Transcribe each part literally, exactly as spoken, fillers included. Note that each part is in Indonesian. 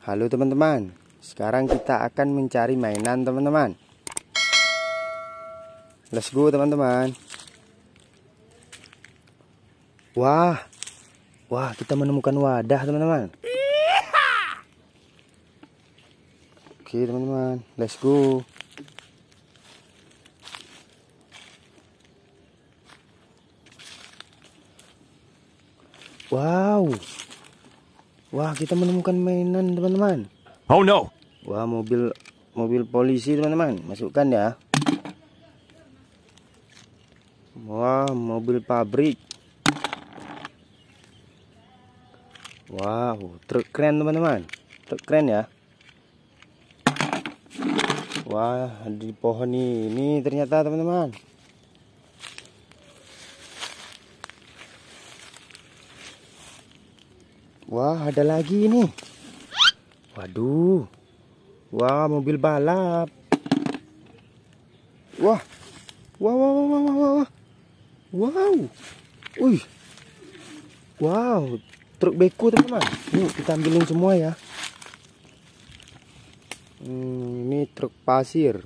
Halo teman-teman, sekarang kita akan mencari mainan teman-teman. Let's go teman-teman. Wah, wah kita menemukan wadah teman-teman. Oke teman-teman, let's go. Wow, wah kita menemukan mainan teman-teman. Oh no. Wah, mobil mobil polisi teman-teman, masukkan ya. Wah, mobil pabrik. Wow, truk keren teman-teman, truk keren ya. Wah, di pohon ini ternyata teman-teman. Wah, ada lagi ini. Waduh. Wah, mobil balap. Wah. Wah, wah, wah, wah, wah, wah. Wow. Wih. Wow, truk beko teman-teman. Yuk kita ambilin semua ya. Hmm, ini truk pasir.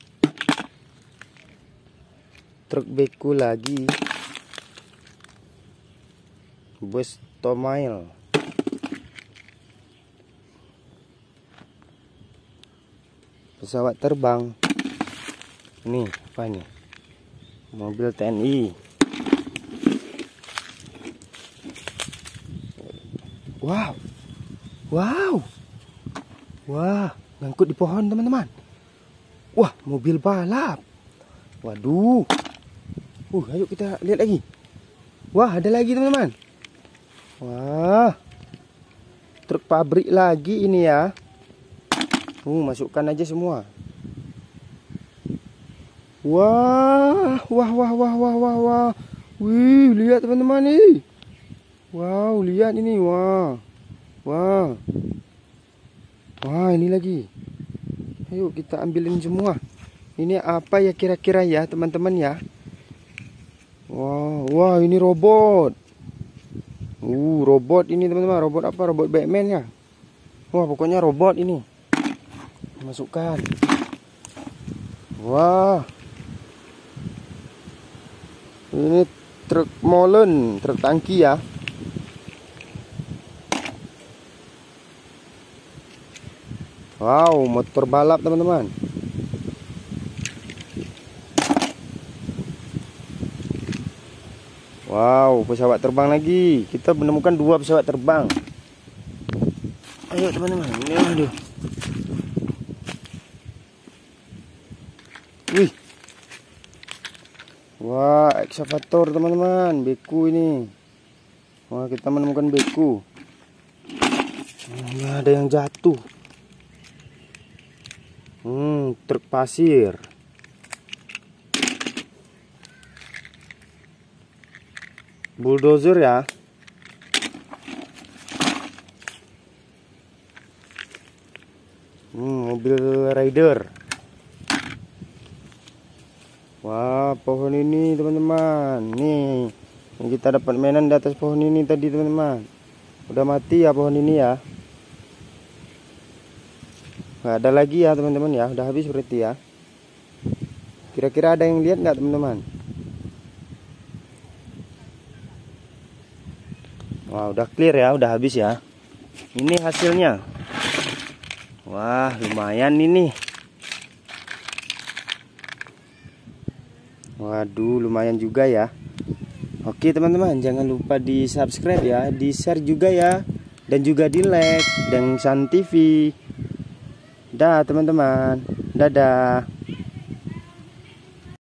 Truk beko lagi. Bus Tomail. Pesawat terbang. Ini apa ini? Mobil T N I. Wow. Wow. Wah, ngangkut di pohon teman-teman. Wah, mobil balap. Waduh. Uh, ayo kita lihat lagi. Wah, ada lagi teman-teman. Wah. Truk pabrik lagi ini ya. Uh, masukkan aja semua. Wah, wah, wah, wah, wah, wah, wah. Wih, lihat teman-teman nih. Wow, lihat ini, wah, wah, wah, ini lagi. Ayo kita ambilin semua. Ini apa ya kira-kira ya teman-teman ya? Wah, wah, ini robot. Uh, robot ini teman-teman. Robot apa? Robot Batman ya? Wah, pokoknya robot ini. Masukkan. Wah, ini truk molen, truk tangki ya. Wow, motor balap teman-teman. Wow, pesawat terbang lagi. Kita menemukan dua pesawat terbang. Ayo teman-teman. Ini aduh. Wih. Wah, ekskavator teman-teman, beku ini. Wah, kita menemukan beku. Ini ada yang jatuh. Hmm, truk pasir. Bulldozer ya. Hmm, mobil rider. Wah, pohon ini teman-teman. Nih, yang kita dapat mainan di atas pohon ini tadi teman-teman. Udah mati ya pohon ini ya. Nggak ada lagi ya teman-teman ya. Udah habis berarti ya. Kira-kira ada yang lihat nggak teman-teman? Wah, udah clear ya. Udah habis ya. Ini hasilnya. Wah, lumayan ini. Waduh, lumayan juga ya. Oke teman-teman, jangan lupa di subscribe ya, di share juga ya, dan juga di like Dengsan T V. Dah teman-teman, dadah.